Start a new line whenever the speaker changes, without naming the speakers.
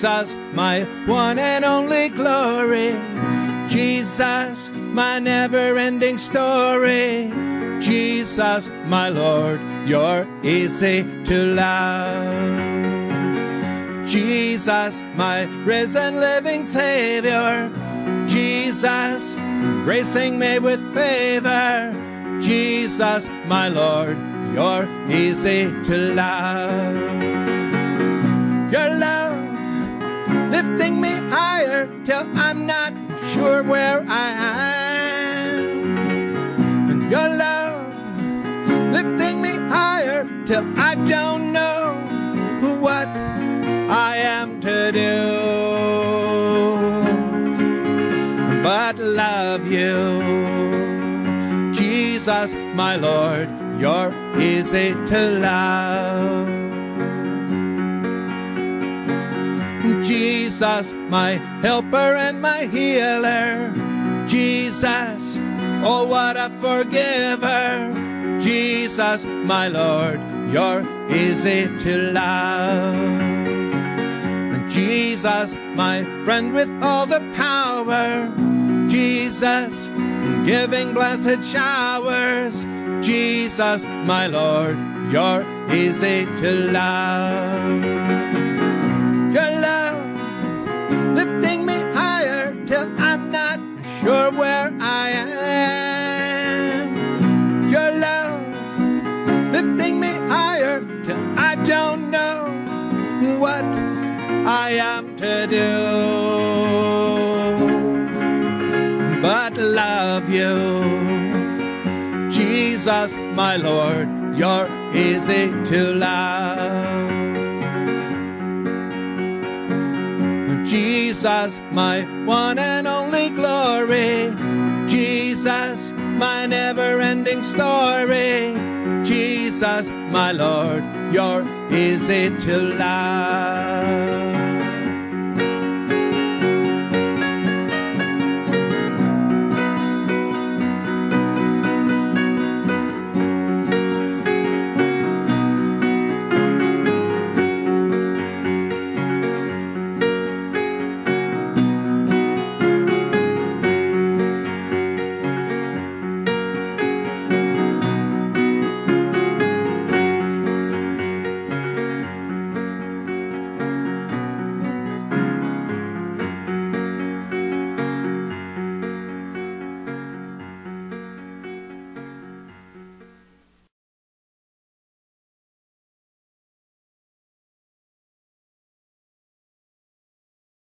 Jesus, my one and only glory. Jesus, my never-ending story. Jesus, my Lord, you're easy to love. Jesus, my risen living Savior. Jesus, gracing me with favor. Jesus, my Lord, you're easy to love. Your love lifting me higher till I'm not sure where I am. And your love lifting me higher till I don't know what I am to do but love you. Jesus, my Lord, you're easy to love. Jesus, my helper and my healer. Jesus, oh what a forgiver. Jesus, my Lord, you're easy to love. Jesus, my friend with all the power. Jesus, giving blessed showers. Jesus, my Lord, you're easy to love. Your love lifting me higher till I'm not sure where I am. Your love lifting me higher till I don't know what I am to do but love you. Jesus, my Lord, you're easy to love. Jesus, my one and only glory. Jesus, my never-ending story. Jesus, my Lord, you're easy to love.